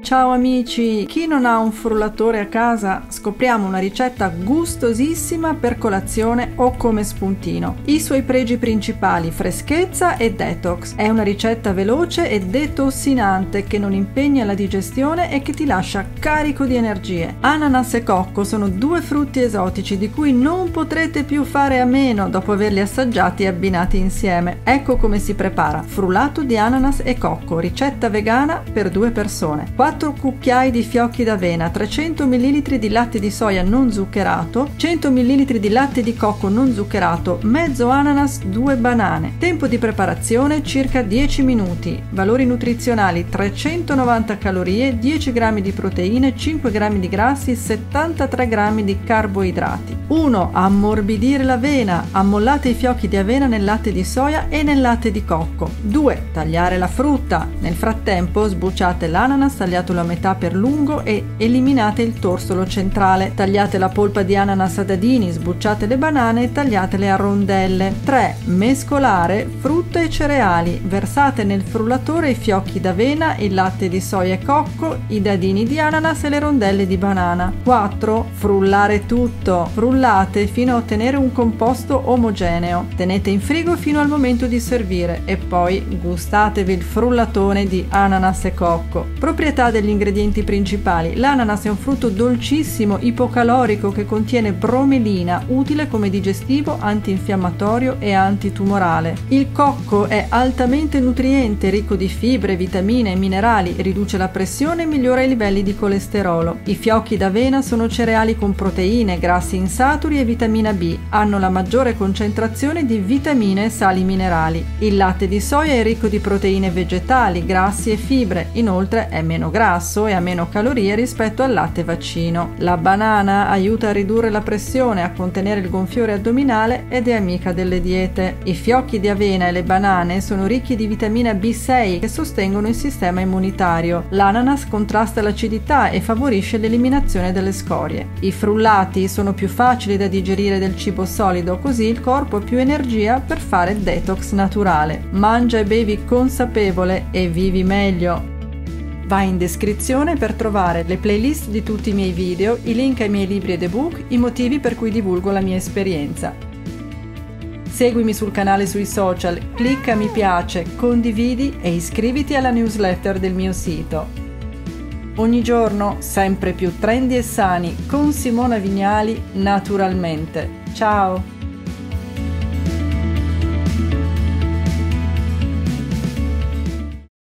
Ciao amici! Chi non ha un frullatore a casa? Scopriamo una ricetta gustosissima per colazione o come spuntino. I suoi pregi principali: freschezza e detox. È una ricetta veloce e detossinante che non impegna la digestione e che ti lascia carico di energie. Ananas e cocco sono due frutti esotici di cui non potrete più fare a meno dopo averli assaggiati e abbinati insieme. Ecco come si prepara: frullato di ananas e cocco, ricetta vegana per 2 persone. 4 cucchiai di fiocchi d'avena, 300 ml di latte di soia non zuccherato, 100 ml di latte di cocco non zuccherato, mezzo ananas, 2 banane. Tempo di preparazione circa 10 minuti. Valori nutrizionali: 390 calorie, 10 g di proteine, 5 g di grassi, 73 g di carboidrati. 1. Ammorbidire l'avena. Ammollate i fiocchi di avena nel latte di soia e nel latte di cocco. 2. Tagliare la frutta. Nel frattempo sbucciate l'ananas tagliatelo a metà per lungo e eliminate il torsolo centrale. Tagliate la polpa di ananas a dadini, sbucciate le banane e tagliatele a rondelle. 3. Mescolare frutta e cereali. Versate nel frullatore i fiocchi d'avena, il latte di soia e cocco, i dadini di ananas e le rondelle di banana. 4. Frullare tutto. Frullate fino a ottenere un composto omogeneo. Tenete in frigo fino al momento di servire e poi gustatevi il frullatone di ananas e cocco. Proprietà degli ingredienti principali: l'ananas è un frutto dolcissimo, ipocalorico che contiene bromelina, utile come digestivo, antinfiammatorio e antitumorale. Il cocco è altamente nutriente, ricco di fibre, vitamine e minerali, riduce la pressione e migliora i livelli di colesterolo. I fiocchi d'avena sono cereali con proteine, grassi insaturi e vitamina B, hanno la maggiore concentrazione di vitamine e sali minerali. Il latte di soia è ricco di proteine vegetali, grassi e fibre, inoltre è meno grasso e ha meno calorie rispetto al latte vaccino. La banana aiuta a ridurre la pressione, a contenere il gonfiore addominale ed è amica delle diete. I fiocchi di avena e le banane sono ricchi di vitamina B6 che sostengono il sistema immunitario. L'ananas contrasta l'acidità e favorisce l'eliminazione delle scorie. I frullati sono più facili da digerire del cibo solido, così il corpo ha più energia per fare detox naturale. Mangia e bevi consapevole e vivi meglio. Vai in descrizione per trovare le playlist di tutti i miei video, i link ai miei libri ed ebook, i motivi per cui divulgo la mia esperienza. Seguimi sul canale sui social, clicca mi piace, condividi e iscriviti alla newsletter del mio sito. Ogni giorno sempre più trendy e sani con Simona Vignali, naturalmente. Ciao!